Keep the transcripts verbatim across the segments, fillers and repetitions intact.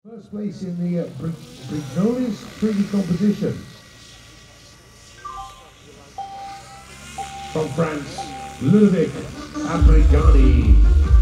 First place in the uh, Brignoles three D competition. From France, Ludovic Abrigani.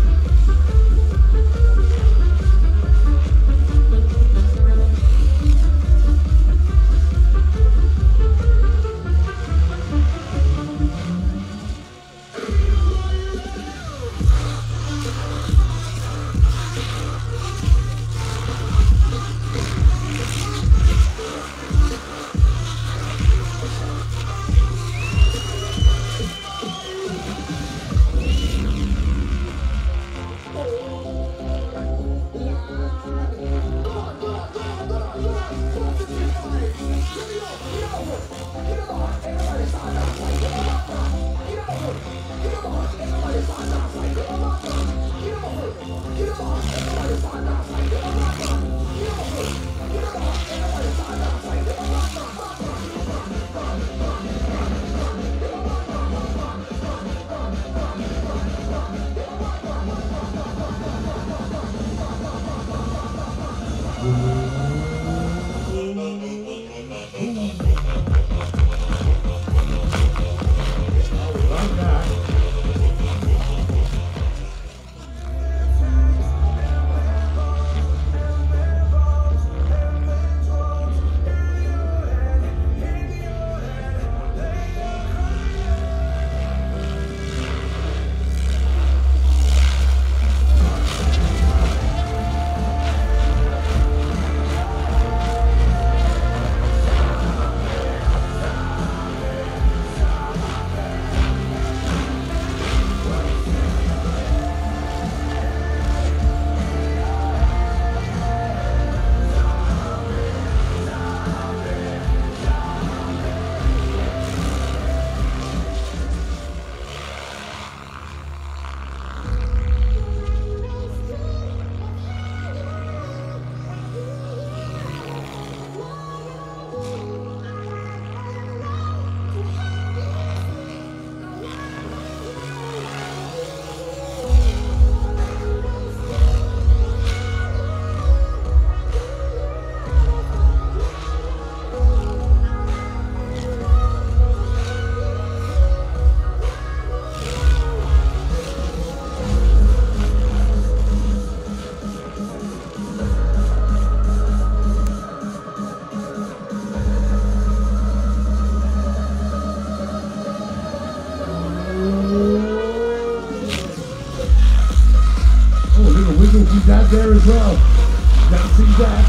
He's out there as well. Dancing back.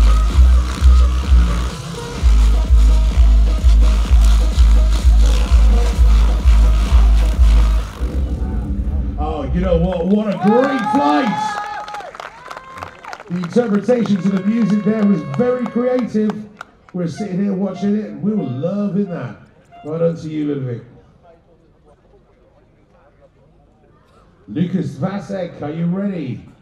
Oh, you know what? What a great flight! The interpretations of the music there was very creative. We're sitting here watching it and we were loving that. Right on to you, Ludwig. Lucas Vasek, are you ready?